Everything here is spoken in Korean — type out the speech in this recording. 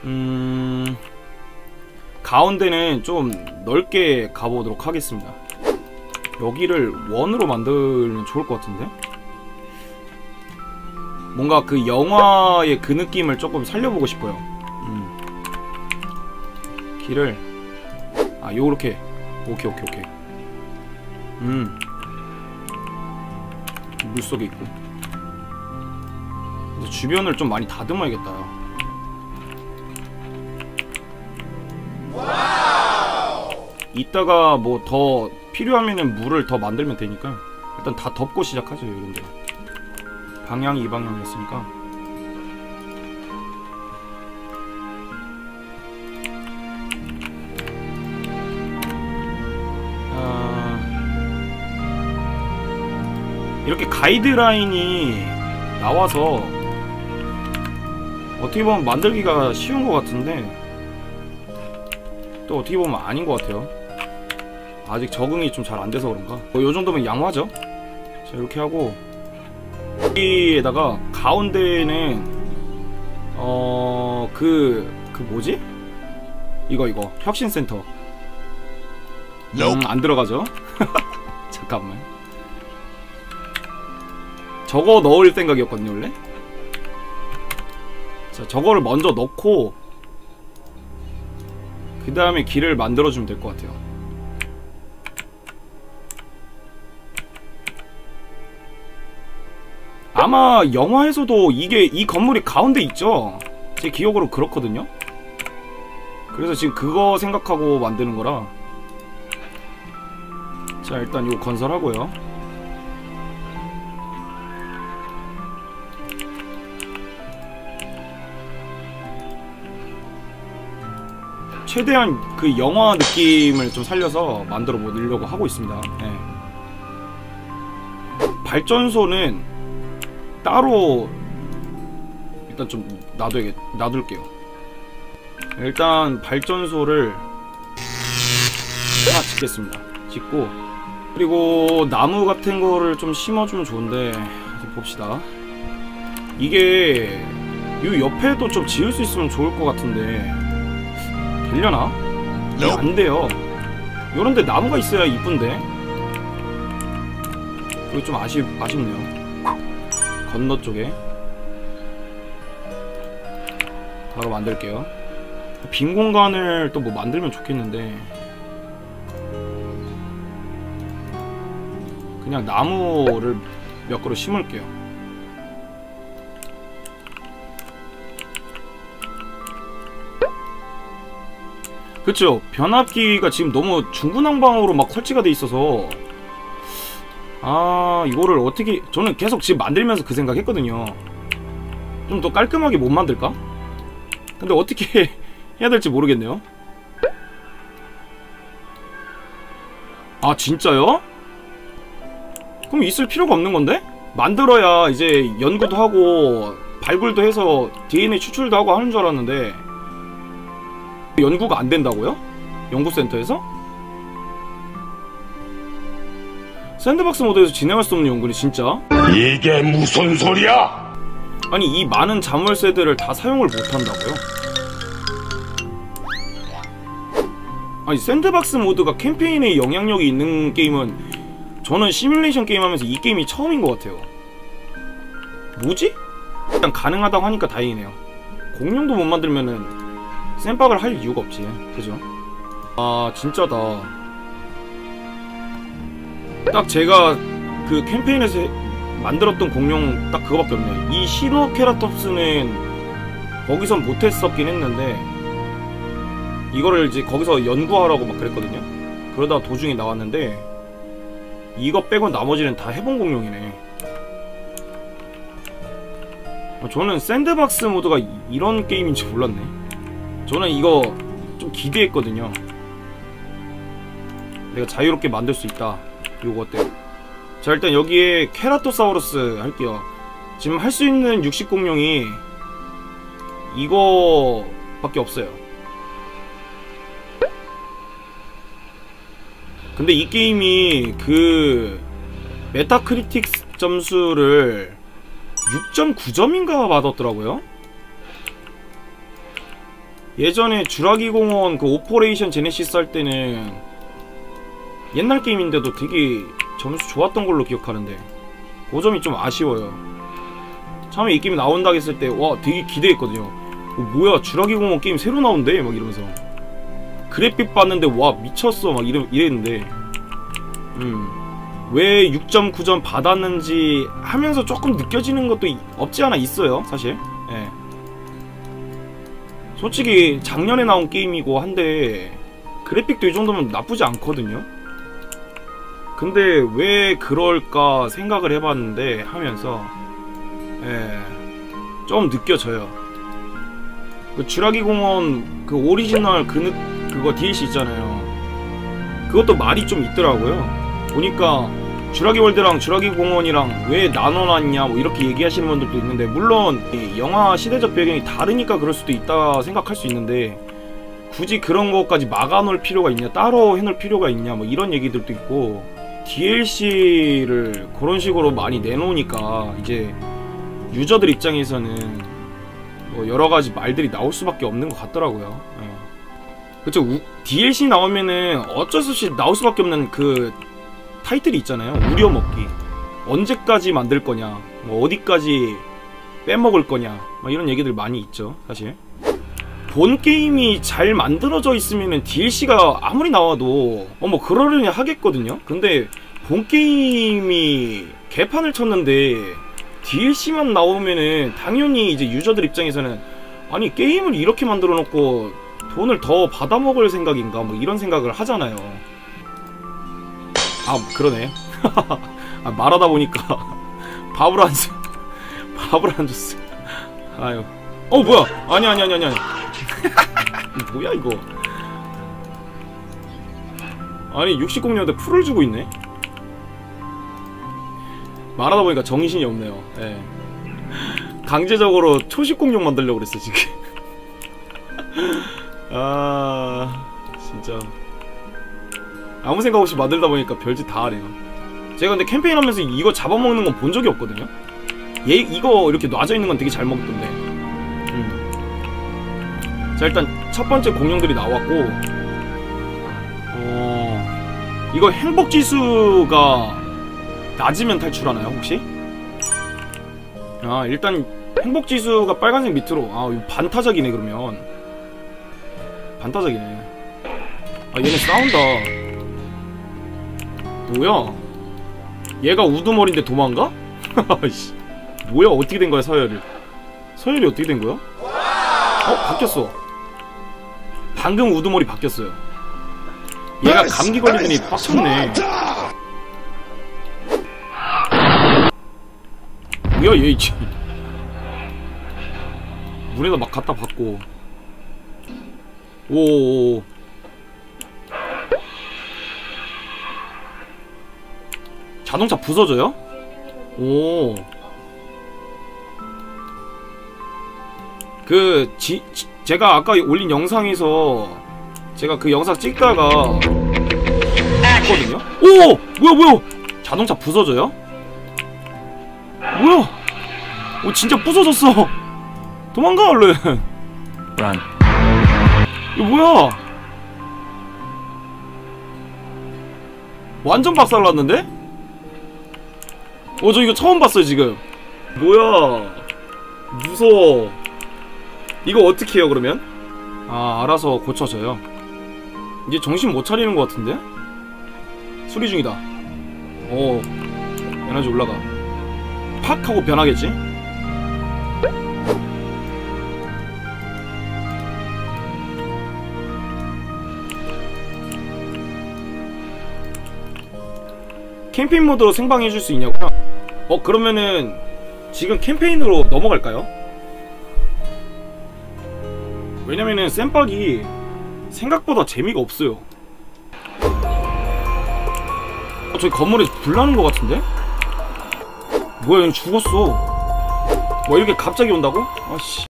가운데는 좀 넓게 가보도록 하겠습니다. 여기를 원으로 만들면 좋을 것 같은데? 뭔가 그 영화의 그 느낌을 조금 살려보고 싶어요. 길을 요렇게. 오케이. 물속에 있고. 그래서 주변을 좀 많이 다듬어야겠다. 이따가 뭐 더 필요하면은 물을 더 만들면 되니까 일단 다 덮고 시작하죠. 이런데 방향이 이 방향이었으니까. 이렇게 가이드라인이 나와서 어떻게 보면 만들기가 쉬운 것 같은데 또 어떻게 보면 아닌 것 같아요. 아직 적응이 좀 잘 안 돼서 그런가. 요 정도면 양호하죠. 자, 이렇게 하고 여기에다가 가운데는 그 뭐지? 이거 혁신센터. 안 들어가죠? 잠깐만. 저거 넣을 생각이었거든요 원래. 자, 저거를 먼저 넣고 그 다음에 길을 만들어주면 될 것 같아요. 아마 영화에서도 이 건물이 가운데 있죠? 제 기억으로 그렇거든요? 그래서 지금 그거 생각하고 만드는 거라. 자, 일단 이거 건설하고요. 최대한 그 영화 느낌을 좀 살려서 만들어 보려고 하고 있습니다. 네. 발전소는 따로 일단 좀 놔둘게요. 일단 발전소를 하나 짓겠습니다. 짓고 그리고 나무 같은 거를 좀 심어주면 좋은데 봅시다. 이게 이 옆에도 좀 지을 수 있으면 좋을 것 같은데 되려나? 안 돼요. 요런데 나무가 있어야 이쁜데. 이거 좀 아쉽네요. 건너 쪽에 바로 만들게요. 빈 공간을 또 뭐 만들면 좋겠는데 그냥 나무를 몇 그루 심을게요. 그쵸? 변압기가 지금 너무 중구난방으로 막 설치가 돼 있어서 이거를 어떻게, 저는 계속 지금 만들면서 그 생각 했거든요. 좀 더 깔끔하게 못 만들까? 근데 어떻게 해야 될지 모르겠네요. 아, 진짜요? 그럼 있을 필요가 없는 건데? 만들어야 이제 연구도 하고 발굴도 해서 DNA 추출도 하고 하는 줄 알았는데 연구가 안 된다고요? 연구센터에서? 샌드박스 모드에서 진행할 수 없는 연구니 진짜? 이게 무슨 소리야? 아니, 이 많은 자물쇠들을 다 사용을 못한다고요? 아니, 샌드박스 모드가 캠페인에 영향력이 있는 게임은 저는 시뮬레이션 게임 하면서 이 게임이 처음인 것 같아요. 뭐지? 일단 가능하다고 하니까 다행이네요. 공룡도 못 만들면은 쌤박을 할 이유가 없지. 그죠? 아, 진짜다. 딱 제가 그 캠페인에서 만들었던 공룡 딱 그거밖에 없네요. 이 시노케라톱스는 거기선 못했었긴 했는데 이거를 이제 거기서 연구하라고 막 그랬거든요. 그러다가 도중에 나왔는데 이거 빼고 나머지는 다 해본 공룡이네. 저는 샌드박스 모드가 이런 게임인지 몰랐네. 저는 이거 좀 기대했거든요. 내가 자유롭게 만들 수 있다. 요거 어때요? 자, 일단 여기에 케라토사우루스 할게요. 지금 할 수 있는 육식 공룡이 이거밖에 없어요. 근데 이 게임이 그 메타크리틱 점수를 6.9점인가 받았더라고요. 예전에 주라기 공원 그 오퍼레이션 제네시스 할 때는 옛날 게임인데도 되게 점수 좋았던 걸로 기억하는데 그 점이 좀 아쉬워요. 처음에 이 게임 나온다고 했을 때 와 되게 기대했거든요. 뭐야 주라기 공원 게임 새로 나온대 막 이러면서 그래픽 봤는데 와 미쳤어 막 이랬는데 왜 6.9점 받았는지 하면서 조금 느껴지는 것도 없지 않아 있어요 사실. 예. 솔직히 작년에 나온 게임이고 한데 그래픽도 이 정도면 나쁘지 않거든요. 근데 왜 그럴까 생각을 해봤는데 하면서 좀 느껴져요. 그 주라기 공원 그 오리지널 그거 DLC 있잖아요. 그것도 말이 좀 있더라고요. 보니까 주라기 월드랑 주라기 공원이랑 왜 나눠놨냐 뭐 이렇게 얘기하시는 분들도 있는데, 물론 영화 시대적 배경이 다르니까 그럴 수도 있다 생각할 수 있는데 굳이 그런 것까지 막아놓을 필요가 있냐, 따로 해놓을 필요가 있냐 뭐 이런 얘기들도 있고, DLC를 그런 식으로 많이 내놓으니까 이제 유저들 입장에서는 뭐 여러가지 말들이 나올 수밖에 없는 것 같더라고요. 그쵸. DLC 나오면은 어쩔 수 없이 나올 수밖에 없는 그 타이틀이 있잖아요. 우려먹기. 언제까지 만들 거냐, 뭐 어디까지 빼먹을 거냐, 막 이런 얘기들 많이 있죠 사실. 본 게임이 잘 만들어져 있으면은 DLC가 아무리 나와도 뭐 그러려니 하겠거든요. 근데 본 게임이 개판을 쳤는데 DLC만 나오면은 당연히 이제 유저들 입장에서는 아니 게임을 이렇게 만들어 놓고 돈을 더 받아먹을 생각인가 뭐 이런 생각을 하잖아요. 아 그러네. 아, 말하다 보니까 밥을 안 줬어. 아유. 뭐야? 아니. 뭐야 이거? 아니 60공룡한테 풀을 주고 있네. 말하다 보니까 정신이 없네요. 예. 강제적으로 초식공룡 만들려고 그랬어 지금. 아 진짜 아무 생각 없이 만들다 보니까 별짓 다 하네요. 제가 근데 캠페인 하면서 이거 잡아먹는 건 본 적이 없거든요. 이거 이렇게 놔져 있는 건 되게 잘 먹던데. 자 일단 첫 번째 공룡들이 나왔고, 이거 행복 지수가 낮으면 탈출하나요 혹시? 아 일단 행복 지수가 빨간색 밑으로, 이거 반타작이네. 그러면 반타작이네. 아 얘네 싸운다. 뭐야? 얘가 우두머리인데 도망가? 뭐야 어떻게 된 거야 서열이 어떻게 된 거야? 바뀌었어. 방금 우두머리 바뀌었어요. 얘가 감기 걸리더니 빡쳤네. 뭐야 얘 물에다 막 갖다 받고. 오 자동차 부서져요? 오. 제가 아까 올린 영상에서 제가 그 영상 찍다가 했거든요? 오! 뭐야! 자동차 부서져요? 뭐야? 진짜 부서졌어! 도망가 얼른! Run. 이거 뭐야? 완전 박살났는데? 저 이거 처음 봤어요 지금. 뭐야? 무서워. 이거 어떻게 해요 그러면? 알아서 고쳐져요. 이제 정신 못 차리는 것 같은데? 수리 중이다. 에너지 올라가. 팍 하고 변하겠지? 캠페인 모드로 생방해줄 수 있냐고요? 그러면은 지금 캠페인으로 넘어갈까요? 왜냐면은 쌤박이 생각보다 재미가 없어요. 저기 건물에 불 나는 것 같은데? 뭐야 얘 죽었어. 이렇게 갑자기 온다고? 아씨.